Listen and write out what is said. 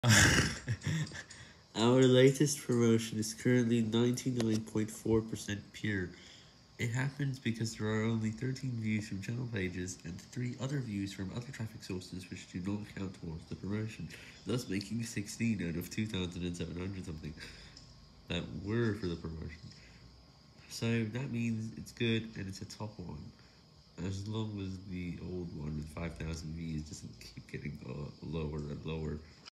Our latest promotion is currently 99.4% pure. It happens because there are only 13 views from channel pages and 3 other views from other traffic sources which do not count towards the promotion, thus making 16 out of 2,700 something that were for the promotion. So that means it's good and it's a top one, as long as the old one with 5,000 views doesn't keep getting lower and lower.